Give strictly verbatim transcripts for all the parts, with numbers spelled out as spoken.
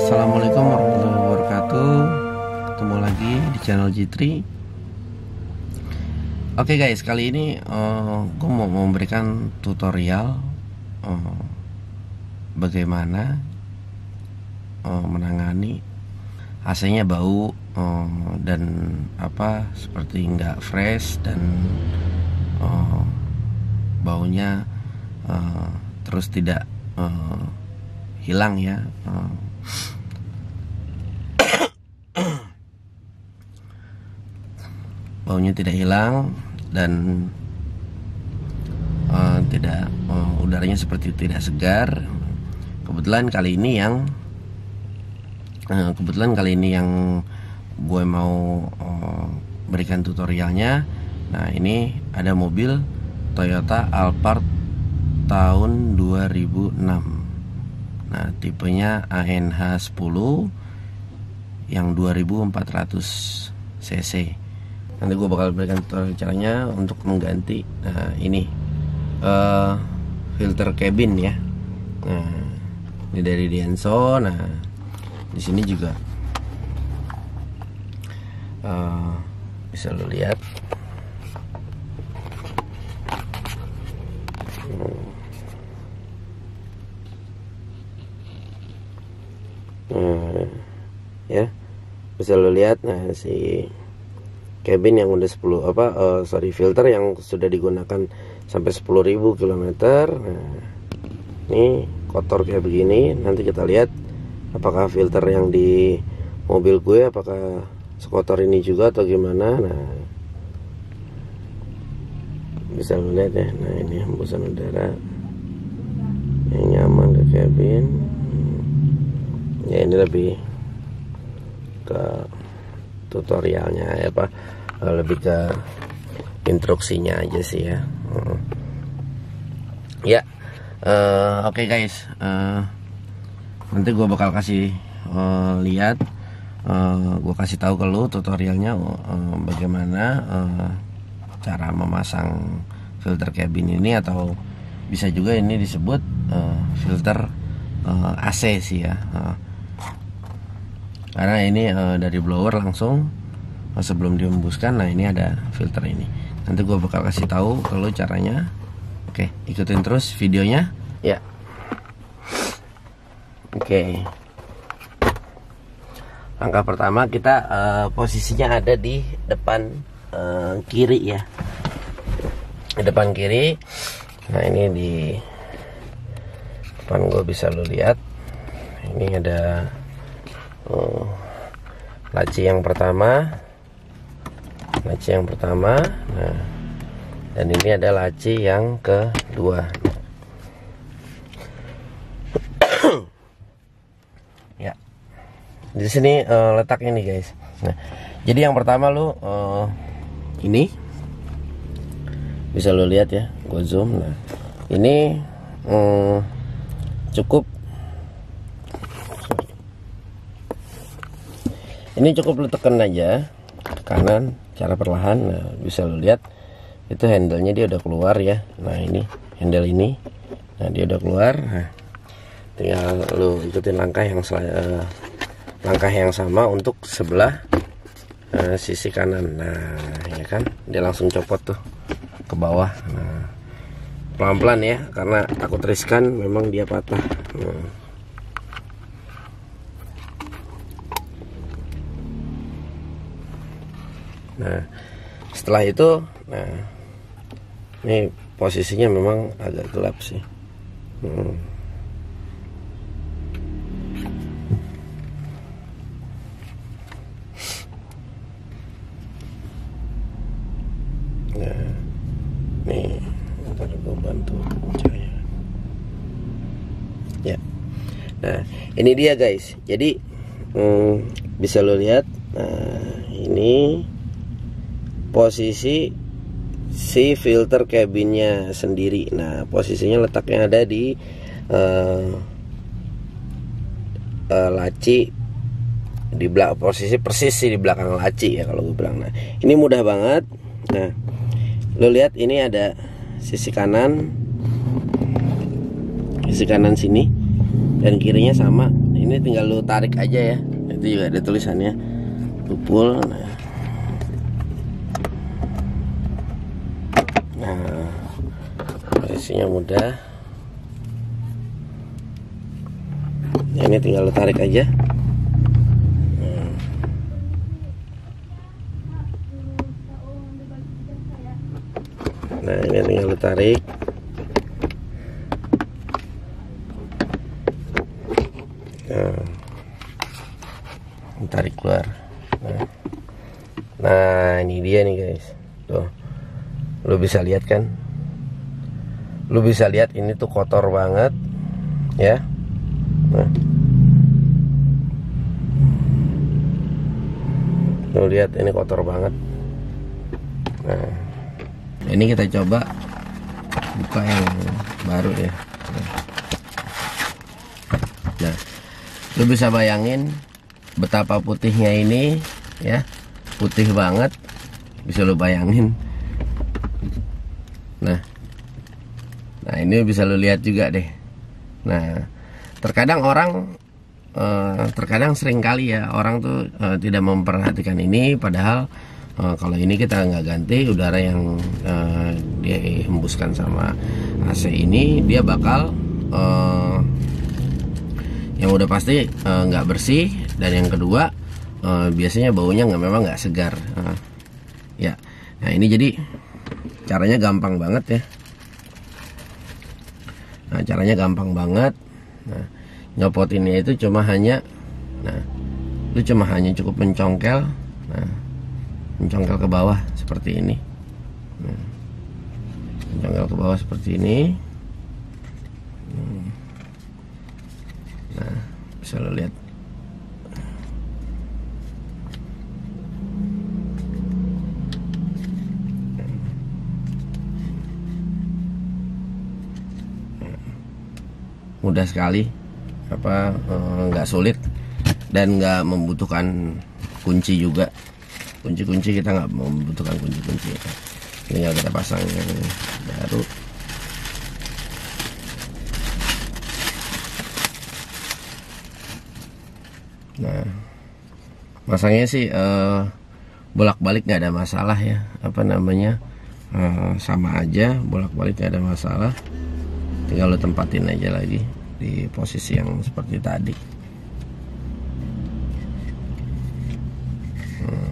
Assalamualaikum warahmatullahi wabarakatuh. Ketemu lagi di channel G tiga. Oke guys, kali ini uh, gue mau memberikan tutorial uh, bagaimana uh, menangani A C-nya bau uh, dan apa seperti nggak fresh dan uh, baunya uh, terus tidak uh, hilang ya. Uh, baunya tidak hilang dan uh, tidak uh, udaranya seperti tidak segar. Kebetulan kali ini yang uh, kebetulan kali ini yang gue mau uh, berikan tutorialnya. Nah, ini ada mobil Toyota Alphard tahun dua ribu enam. Nah, tipenya A N H sepuluh yang dua ribu empat ratus cc. Nanti gue bakal berikan tutorial caranya untuk mengganti. Nah, ini uh, filter cabin ya. Nah, ini dari Denso. Nah, di sini juga uh, bisa lo lihat. Nah, ya bisa lo lihat. Nah, si cabin yang udah sepuluh apa uh, sorry filter yang sudah digunakan sampai sepuluh ribu kilometer. Nah, ini kotor kayak begini. Nanti kita lihat apakah filter yang di mobil gue apakah sekotor ini juga atau gimana. Nah, bisa lo lihat ya. Nah, ini hembusan udara yang nyaman ke cabin. Ya, ini lebih ke tutorialnya ya Pak, lebih ke instruksinya aja sih ya. Ya, uh, oke okay guys, uh, nanti gue bakal kasih uh, lihat, uh, gue kasih tahu ke lu tutorialnya uh, bagaimana uh, cara memasang filter cabin ini, atau bisa juga ini disebut uh, filter uh, A C sih ya. Uh, Karena ini uh, dari blower langsung uh, sebelum dihembuskan. Nah, ini ada filter ini. Nanti gue bakal kasih tahu kalau caranya. Oke, ikutin terus videonya ya. Oke. Langkah pertama kita uh, posisinya ada di depan uh, kiri ya. Di depan kiri. Nah, ini di depan gue bisa lo lihat. Ini ada Oh, laci yang pertama, laci yang pertama. Nah, dan ini ada laci yang kedua. Ya, di sini uh, letak ini guys. Nah, jadi yang pertama lu uh, ini bisa lo lihat ya, gue zoom. Nah, ini um, cukup. Ini cukup lu tekan aja ke kanan cara perlahan. Nah, bisa lu lihat itu handle-nya dia udah keluar ya. Nah, ini handle ini. Nah, dia udah keluar. Nah, tinggal lu ikutin langkah yang uh, langkah yang sama untuk sebelah uh, sisi kanan. Nah, ya kan, dia langsung copot tuh ke bawah. Nah, pelan-pelan ya, karena aku riskan memang dia patah. Nah, Nah, setelah itu, nah, ini posisinya memang agak gelap sih. Hmm. Nah, nih, ntar gue bantu cahaya. Ya, nah, ini dia guys. Jadi, hmm, bisa lo lihat. Nah, ini posisi si filter cabinnya sendiri. Nah, posisinya letaknya ada di uh, uh, laci di belakang, posisi persis di belakang laci ya kalau gue bilang. Nah, ini mudah banget. Nah, lo lihat ini ada sisi kanan, sisi kanan sini dan kirinya sama. Ini ini tinggal lu tarik aja ya. Itu juga ada tulisannya tupul. Nah, nah posisinya mudah. Nah, ini tinggal lu tarik aja. Nah, ini tinggal lu tarik. Nah, tarik keluar. Nah, nah ini dia nih guys. Tuh, lu bisa lihat kan? Lu bisa lihat ini tuh kotor banget, ya. Nah, lu lihat ini kotor banget. Nah, ini kita coba buka yang baru ya. Nah, lu bisa bayangin betapa putihnya ini ya, putih banget, bisa lu bayangin. Nah, nah ini bisa lu lihat juga deh. Nah, terkadang orang, eh, terkadang sering kali ya orang tuh eh, tidak memperhatikan ini, padahal eh, kalau ini kita nggak ganti udara yang eh, dia hembuskan sama A C ini, dia bakal eh, yang udah pasti nggak uh, bersih, dan yang kedua uh, biasanya baunya nggak memang nggak segar. Uh, ya, nah ini jadi caranya gampang banget ya. Nah, caranya gampang banget. Nah, nyopotinnya itu cuma hanya, nah, lu cuma hanya cukup mencongkel, nah, mencongkel ke bawah seperti ini. Nah, mencongkel ke bawah seperti ini. Nah, bisa lo lihat. Mudah sekali, apa nggak eh, sulit, dan nggak membutuhkan kunci juga. Kunci-kunci kita nggak membutuhkan kunci-kunci. Tinggal kita pasang yang baru. Nah, masangnya sih uh, bolak-balik nggak ada masalah ya, apa namanya, uh, sama aja, bolak-balik nggak ada masalah. Tinggal lo tempatin aja lagi di posisi yang seperti tadi. Hmm.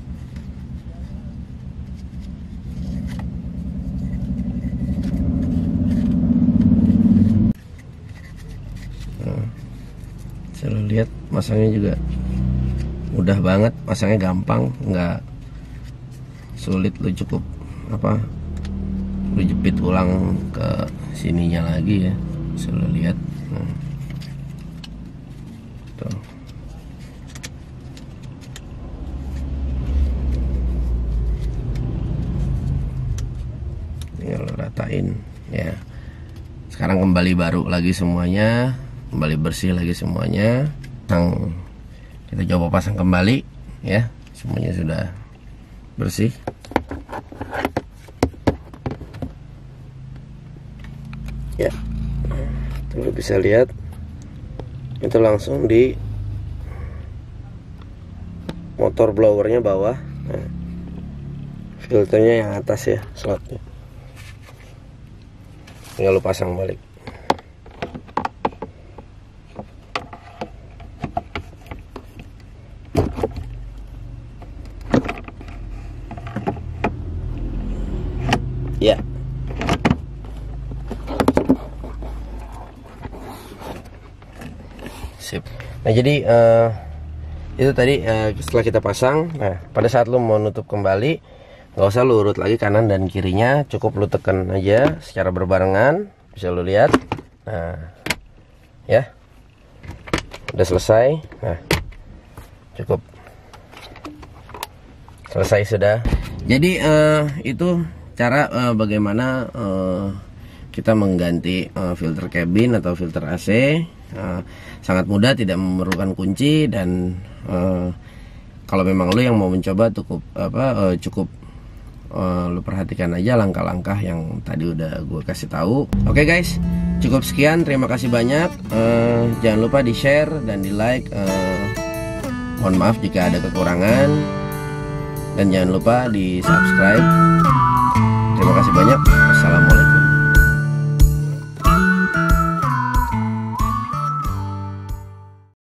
Nah, saya lihat masangnya juga mudah banget, masangnya gampang, nggak sulit. Lu cukup apa, lu jepit ulang ke sininya lagi ya, bisa lu lihat. Nah, tuh. Tinggal lu ratain ya. Sekarang kembali baru lagi semuanya, kembali bersih lagi semuanya. Pasang, kita coba pasang kembali ya, semuanya sudah bersih. Ya, tuh bisa lihat itu langsung di motor blowernya bawah. Nah, filternya yang atas ya, slotnya. Tinggal lu pasang balik. Ya. Sip. Nah, jadi uh, itu tadi uh, setelah kita pasang. Nah, pada saat lu mau nutup kembali, nggak usah lu urut lagi kanan dan kirinya, cukup lu tekan aja secara berbarengan. Bisa lu lihat. Nah, ya, udah selesai. Nah, cukup selesai sudah. Jadi uh, itu cara uh, bagaimana uh, kita mengganti uh, filter kabin atau filter A C. Uh, sangat mudah, tidak memerlukan kunci, dan uh, kalau memang lu yang mau mencoba cukup apa uh, cukup uh, lu perhatikan aja langkah-langkah yang tadi udah gue kasih tahu. Oke okay guys, Cukup sekian, terima kasih banyak. uh, Jangan lupa di share dan di like. uh, Mohon maaf jika ada kekurangan. Dan jangan lupa di subscribe. Terima kasih banyak. Assalamualaikum.